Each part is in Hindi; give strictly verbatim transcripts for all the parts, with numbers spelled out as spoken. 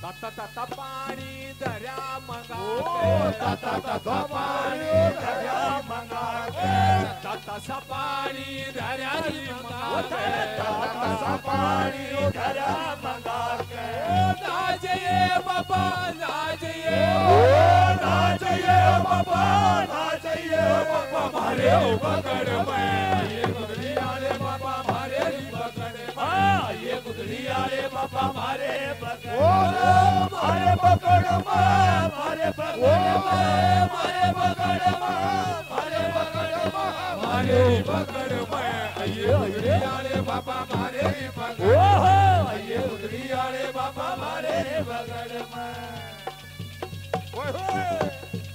तता तता पानी दरिया मंगा तता तता पानी दरिया मंगा के तता सा पानी दरिया मंगा के तता सा पानी दरिया मंगा के ना जाइए बाबा ना जाइए ना जाइए बाबा ना जाइए बाबा मारे पकड़ में ये गुदड़ी आले बाबा मारे पकड़ में ये गुदड़ी आले बाबा मारे पकड़ मारे पकड़ मारे पकड़ मारे पकड़ मारे पकड़ मारे पकड़ में ये गुदड़ी आले बाबा मारे पकड़ ये गुदड़ी आले बाबा मारे पकड़ में ओए होए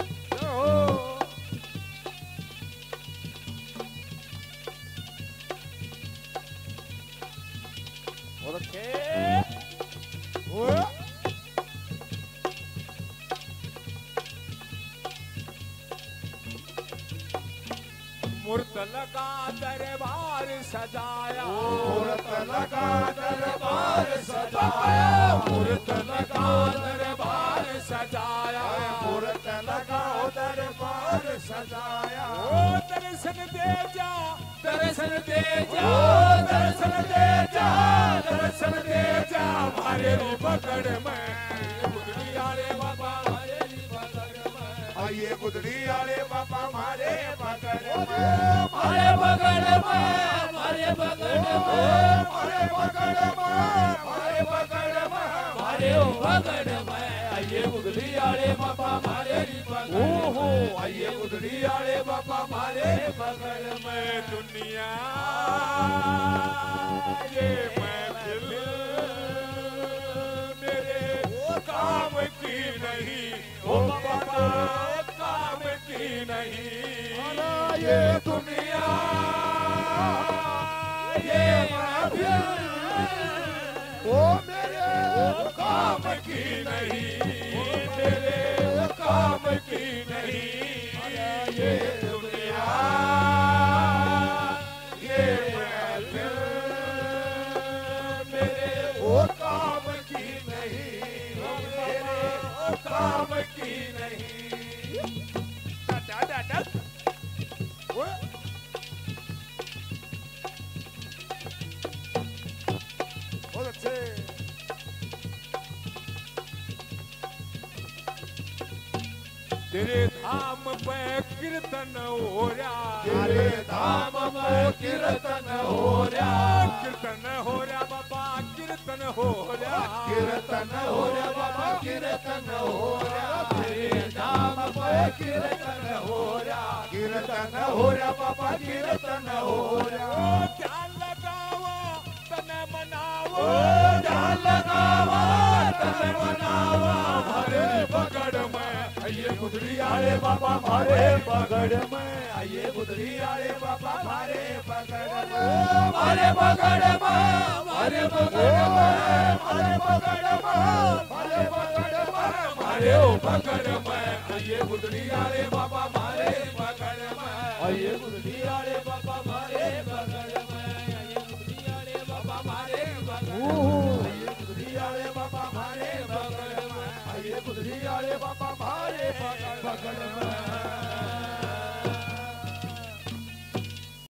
मूर्त लगा दरबार सजाया मूर्त लगा दरबार सजाया मूर्त लगा दरबार सजाया मूर्त लगा दरबार सजाया ओ दर्शन दे जा दर्शन दे जा दर्शन दे जा दर्शन दे जा मारे पकड़ में गुदड़ी आले बाबा मारे पकड़ में आइए गुदड़ी आले बाबा मारे पकड़ मारे पकड़ में मारे पकड़ में मारे पकड़ मारे पकड़ मारे पकड़ में आइए गुदड़ी आले बाबा मारे पकड़ ओहो आइए गुदड़ी आले बाबा मारे पकड़ में दुनिया ये महफिल मेरे काम की नहीं ओ बाबा काम की नहीं ये दुनिया ये महफिल ओ मेरे काम की नहीं मेरे काम की नहीं ये दुनिया ये महफिल मेरे ओ काम की नहीं मेरे काम की नहीं बहुत अच्छे तेरे धाम पे कीर्तन हो रहा तेरे धाम पे कीर्तन हो रहा कीर्तन हो रहा बाबा कीर्तन हो रहा कीर्तन हो रहा बाबा कीर्तन हो रहा तेरे धाम पे कीर्तन हो रहा कीर्तन हो रहा बाबा कीर्तन हो रहा ध्यान लगावा तने मनावा ध्यान लगावा तने मनावा मारे पकड़ में आइए गुदड़ी आले बाबा मारे पकड़ में आइए गुदड़ी आले बाबा मारे पकड़ में मारे पकड़ में मारे पकड़ में मारे पकड़ में मारे पकड़ में मारे पकड़ में आइए गुदड़ी आले बाबा मारे पकड़ में आइए गुदड़ी आले